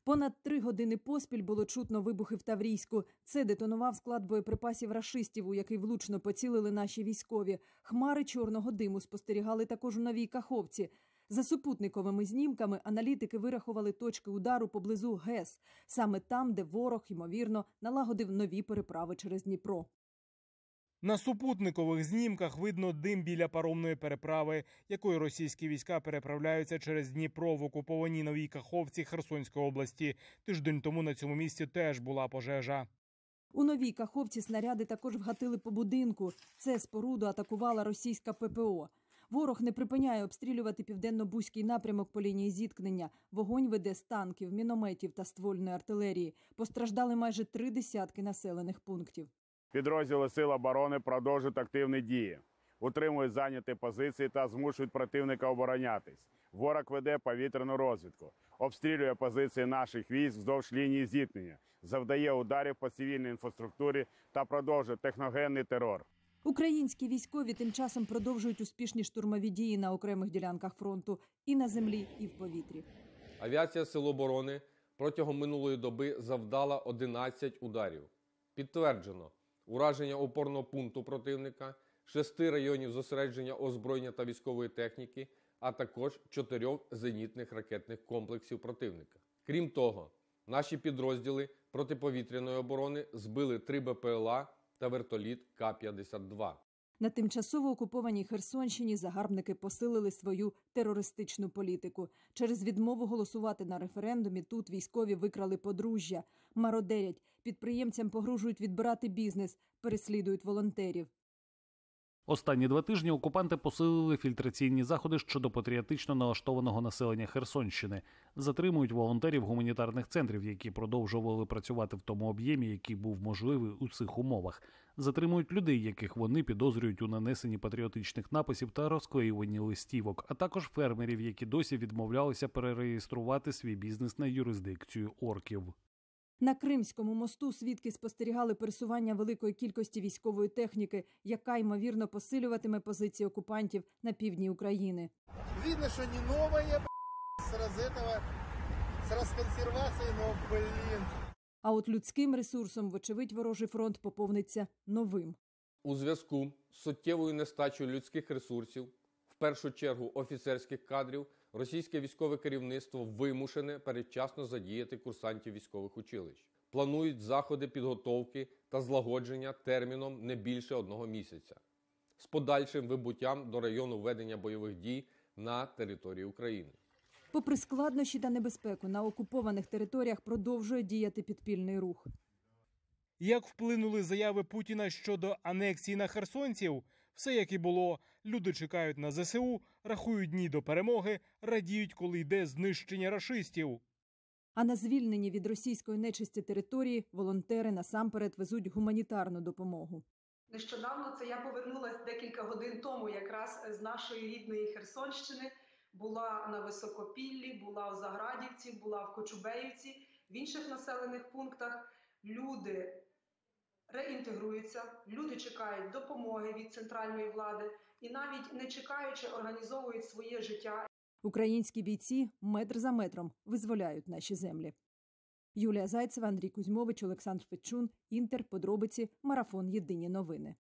Понад 3 години поспіль було чутно вибухи в Таврійську. Це детонував склад боєприпасів рашистів, у який влучно поцілили наші військові. Хмари чорного диму спостерігали також у Новій Каховці. За супутниковими знімками аналітики вирахували точки удару поблизу ГЕС, саме там, де ворог, ймовірно, налагодив нові переправи через Дніпро. На супутникових знімках видно дим біля паромної переправи, якою російські війська переправляються через Дніпро в окупованій Новій Каховці Херсонської області. Тиждень тому на цьому місці теж була пожежа. У Новій Каховці снаряди також вгатили по будинку. Це споруду атакувала російська ППО. Ворог не припиняє обстрілювати південно-бузький напрямок по лінії зіткнення. Вогонь веде з танків, мінометів та ствольної артилерії. Постраждали майже 3 десятки населених пунктів. Підрозділи Сил оборони продовжують активні дії, утримують зайняті позиції та змушують противника оборонятись. Ворог веде повітряну розвідку, обстрілює позиції наших військ вздовж лінії зіткнення, завдає ударів по цивільній інфраструктурі та продовжує техногенний терор. Українські військові тим часом продовжують успішні штурмові дії на окремих ділянках фронту і на землі, і в повітрі. Авіація Сил оборони протягом минулої доби завдала 11 ударів. Підтверджено ураження опорного пункту противника, 6 районів зосередження озброєння та військової техніки, а також 4 зенітних ракетних комплексів противника. Крім того, наші підрозділи протиповітряної оборони збили 3 БПЛА та вертоліт К-52. На тимчасово окупованій Херсонщині загарбники посилили свою терористичну політику. Через відмову голосувати на референдумі тут військові викрали подружжя, мародерять, підприємцям погрожують відбирати бізнес, переслідують волонтерів. Останні 2 тижні окупанти посилили фільтраційні заходи щодо патріотично налаштованого населення Херсонщини. Затримують волонтерів гуманітарних центрів, які продовжували працювати в тому об'ємі, який був можливий у цих умовах. Затримують людей, яких вони підозрюють у нанесенні патріотичних написів та розклеюванні листівок, а також фермерів, які досі відмовлялися перереєструвати свій бізнес на юрисдикцію орків. На Кримському мосту свідки спостерігали пересування великої кількості військової техніки, яка, ймовірно, посилюватиме позиції окупантів на півдні України. Видно, що не нове, з розконсервацією, но, блін. А от людським ресурсом, вочевидь, ворожий фронт поповниться новим. У зв'язку з суттєвою нестачею людських ресурсів, в першу чергу офіцерських кадрів, російське військове керівництво вимушене передчасно задіяти курсантів військових училищ. Планують заходи підготовки та злагодження терміном не більше 1 місяця. З подальшим вибуттям до району ведення бойових дій на території України. Попри складнощі та небезпеку, на окупованих територіях продовжує діяти підпільний рух. Як вплинули заяви Путіна щодо анексії на херсонців? Все як і було. Люди чекають на ЗСУ, рахують дні до перемоги, радіють, коли йде знищення рашистів. А на звільнені від російської нечисті території волонтери насамперед везуть гуманітарну допомогу. Нещодавно це я повернулася декілька годин тому якраз з нашої рідної Херсонщини. Була на Високопіллі, була в Заградівці, була в Кочубеївці, в інших населених пунктах. Люди реінтегруються, люди чекають допомоги від центральної влади і навіть не чекаючи організовують своє життя. Українські бійці метр за метром визволяють наші землі. Юлія Зайцева, Андрій Кузьмович, Олександр Федчун, Інтер, подробиці, Марафон, Єдині новини.